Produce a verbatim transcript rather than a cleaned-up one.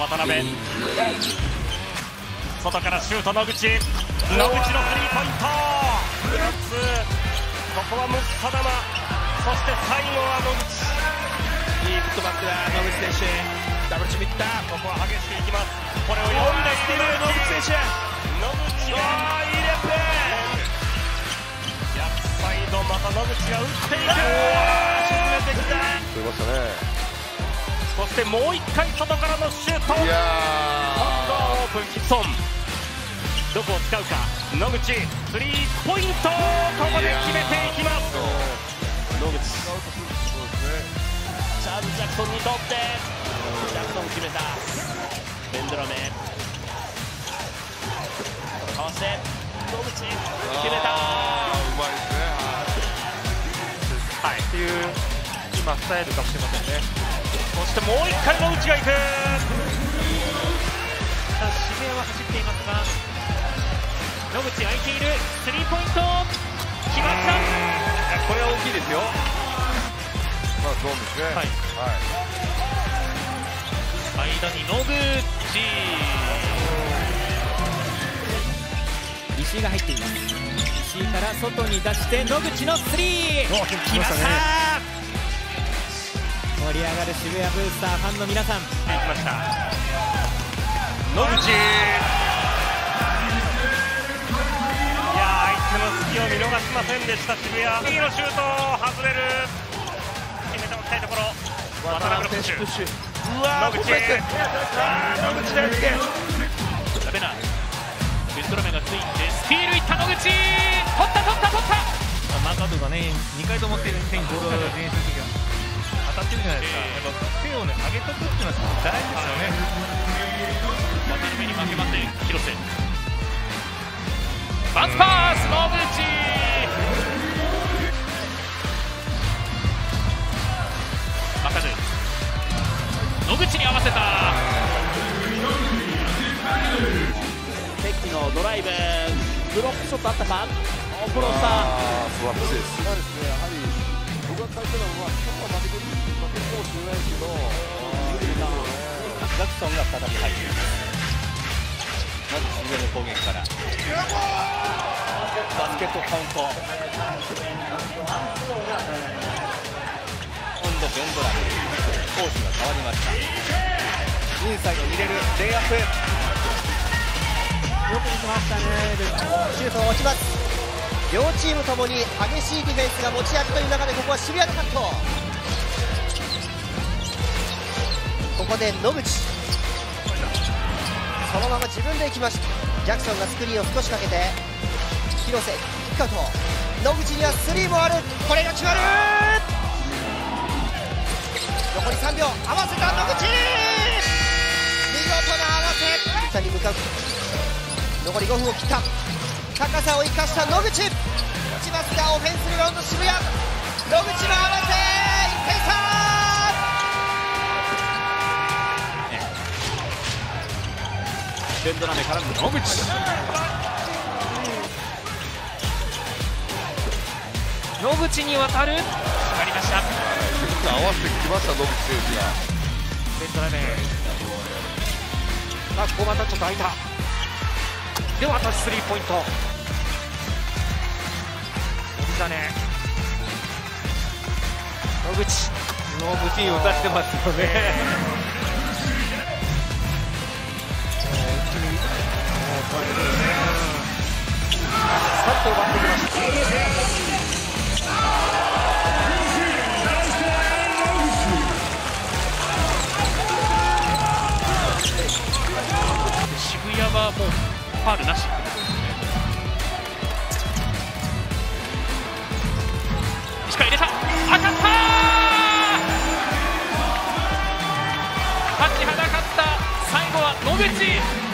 渡辺、外からシュート野口、野口のスリーポイント、フルツー、ここはムスタダマ、そして最後は野口。 いいフットバックだ野口選手、ダブルチームいった。 ここは激しくいきます。これを読んでいる野口選手、 野口がいいレプレー、逆サイドまた野口が打っていく、沈めてきた。 取りましたね。 そしてもう一回外からのシュート、 いや今度はオープンキッソン、どこを使うか野口、スリーポイント、ここで決めていきます。野口、チャールズ・ジャクソンにとってジャクソン決めた。ベンドラメかわして野口決めた。 うまいですね。 はい、っていう今スタイルかもしれませんね。そしてもう一回野口がいく。 渋谷は走っていますが野口空いている、スリーポイント決まった。 これは大きいですよ。 まあそうですね。 はい、 間に野口、石井が入っています。石井から外に出して野口のスリー、来ました。盛り上がる渋谷ブースターファンの皆さん、 いきました野口。いや相手の隙を見逃しませんでした渋谷。次のシュート外れる、決めておきたいところ。渡辺のプッシュ、 うわ野口、 野口大輔、 ダメなベンドラメがついてスティールいった野口、取った取った取った。 マーカーとかね、にかいと思って手にボールを前進するときは当たってるじゃないですか。やっぱ手をね上げとくっていうのは大事ですよね。 渡辺に負けません広瀬、バンスパース野口、負かず野口に合わせた。関のドライブ、ブロックショットあったか、フォローした。 素晴らしいです。そうですね。やはり僕が書いてるのはちょっと負けてる負けてるかもしれないですけど、 ジャクソンが再び入っています。まず渋谷の攻撃からバスケットカウント、今度ベンドラメ、コースが変わりました。インサイドに入れるレイアップ、 よく見てましたね。シュートが落ちます。両チームともに激しいディフェンスが持ち味という中で、ここは渋谷のカット。ここで野口、そのまま自分で行きました。ジャクソンがスクリーンを少しかけて広瀬、キックアウト。野口にはスリーもある、これが決まる。残りさんびょう、合わせた野口、見事な合わせ。下に向かう、残りごふんを切った。高さを生かした野口、打ちますがオフェンスリバウンド渋谷、野口の合わせ、いってん差。 ベンドラメからの野口、野口に渡る、かかりました。 合わせてきました野口選手が。 ベンドラメ、あ、ここまたちょっと空いた。ではタッチスリーポイント、森種、野口、 野口に打たせてますよね。 さっと奪ってきました。渋谷はもうファウルなしってことですね。石川入れた、当たったー、立ちはだかった、最後は野口。